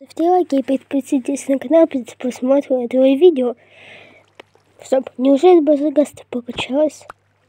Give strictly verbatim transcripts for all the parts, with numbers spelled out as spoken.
Ставьте лайки и подписывайтесь на канал при просмотре этого видео. Стоп, неужели базагаста покачалась?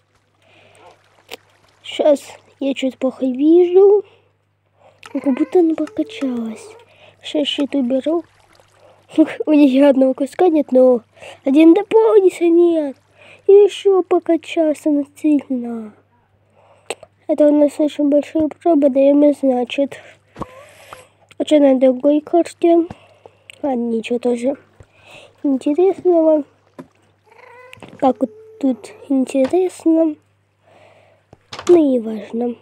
Сейчас я что-то плохо вижу. Как будто она покачалась. Сейчас щит уберу. У нее одного куска нет, но один дополнится нет. И еще покачался она сильно. Это у нас очень большие проблемы, значит. А что на другой карте? А, ничего тоже интересного. Как вот тут интересно. Ну, не важно.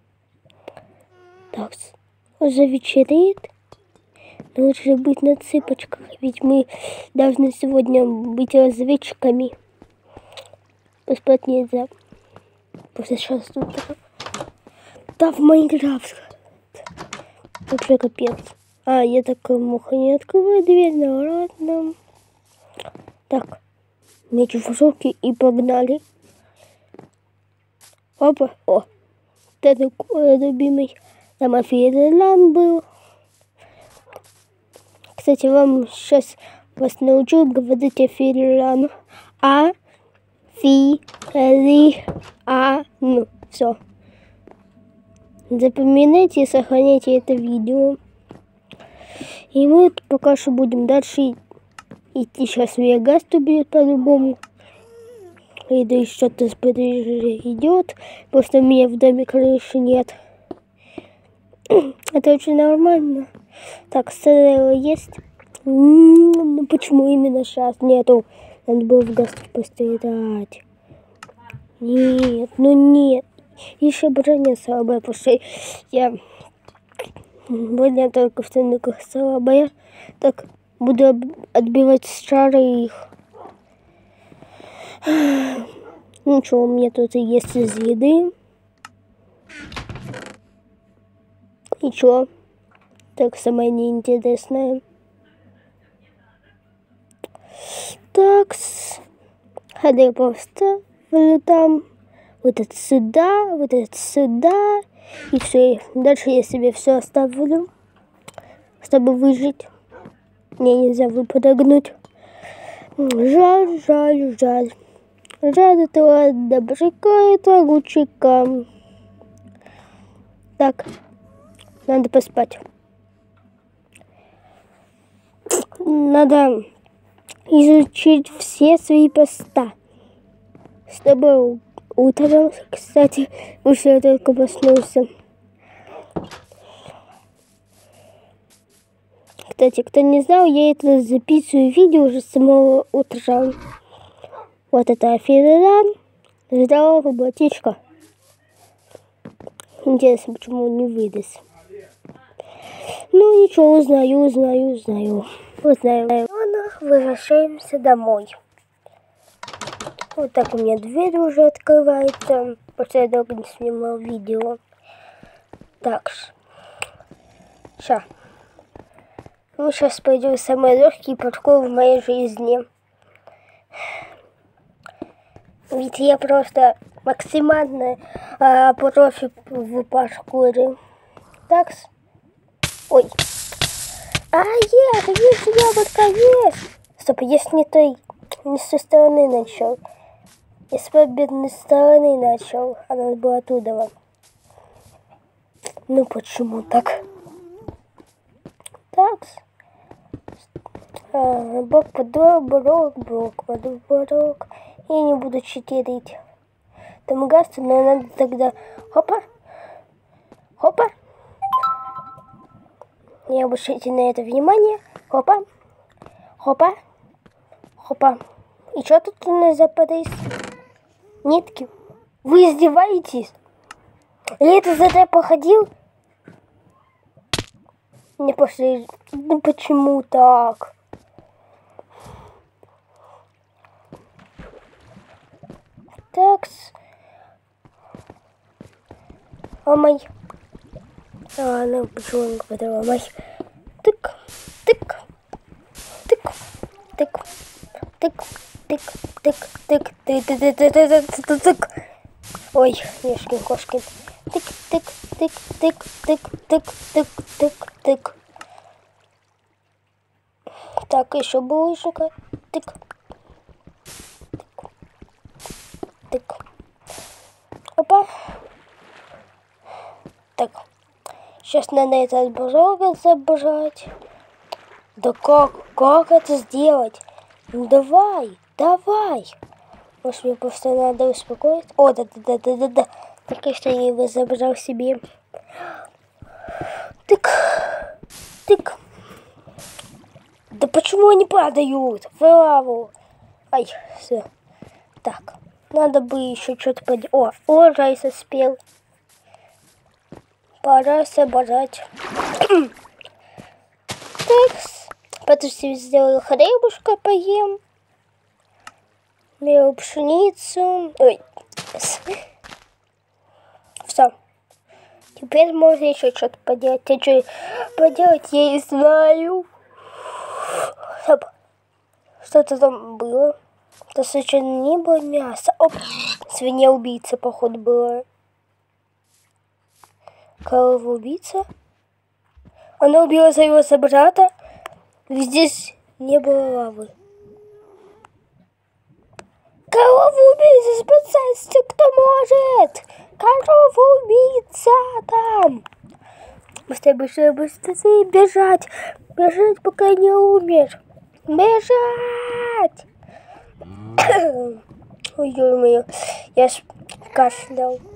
Так, уже вечереет. Но лучше быть на цыпочках, ведь мы должны сегодня быть разведчиками. Поспать нельзя. Просто сейчас тут. Да, в Майнкрафт. Вообще капец. А, я такая муха не открываю дверь, ну ладно. Так, меч в руки и погнали. Опа, о, это такой любимый. Там Фирлан был. Кстати, вам сейчас вас научу говорить о Фирлану. А, Фи, Ри, А, ну, все. Запоминайте и сохраняйте это видео. И мы пока что будем дальше идти. Сейчас Вегас убьет по-любому. И да и что-то сбережет идет. Просто у меня в доме крыши нет. Это очень нормально. Так, стрелы есть. Ну почему именно сейчас нету? Надо было в гастов пострелять. Нет, ну нет. Еще броня слабая, потому что я броня только в тайниках слабая. Так, буду отбивать с чары их. Ничего, у меня тут и есть из еды. Ничего. Так, самое неинтересное. Так, ходы просто там. Вот это сюда, вот это сюда. И все. Дальше я себе все оставлю, чтобы выжить. Мне нельзя выпрыгнуть. Жаль, жаль, жаль. Жаль этого добряка, это лучика. Так, надо поспать. Надо изучить все свои поста. Чтобы утром, кстати, уже я только проснулся. Кстати, кто не знал, я это записываю видео уже с самого утра. Вот это Фирлан. Здорово, ботичка. Интересно, почему он не вылез. Ну ничего, узнаю, узнаю, узнаю. Узнаю. Возвращаемся домой. Вот так у меня дверь уже открывается. Потому что я долго не снимал видео. Так. Сейчас. Мы сейчас пойдем в самый легкий паркур в моей жизни. Ведь я просто максимально а, профи в паркуре. Так. Ой. А, есть, есть яблоко, есть. Стоп, если не той, не с той стороны начал. Я с победной стороны начал, а надо было оттуда. Ну почему так? Так. А, бок под бок, бок под бок. Я не буду читерить. Там газ, но надо тогда... Хопа. Хопа. Не обращайте на это внимание. Хопа. Хопа. Хопа. И что тут у нас за подойс? Нитки. Вы издеваетесь? Или это за это походил? Не пошли. Ну почему так? Такс. О май. А, ну почему не говорила май? Тык, тык, тык, тык, тык, тык, тык, тык, тык, тык, тык, тык, тык, тык. Ой, ешкин кошкин. Тык, тык, тык, тык, тык, тык, тык, тык, тык. Так, еще булочника. Тык. Тык. Тык. Опа. Так. Сейчас надо этот брога забрать. Да как? Как это сделать? Ну давай, давай. Может, мне просто надо успокоить? О, да-да-да-да-да-да. Только что я его забрал себе. Тык. Тык. Да почему они падают в лаву? Ай, все. Так, надо бы еще что-то поделать. О, урожай соспел. Пора собрать. Так, потом себе сделаю хлебушка, поем. Беру пшеницу. Ой. Все. Теперь можно еще что-то поделать. А что поделать, я не знаю. Стоп. Что-то там было. Это случайно не было мяса. Оп. Свинья-убийца, походу, была. Корова-убийца. Она убила своего собрата. Здесь не было лавы. Корова-убийца, спасайся, кто может! Корова-убийца там! Быстрее, быстрее, быстрее бежать! Бежать, пока не умер! Бежать! Ой-ой-ой, я ж кашлял.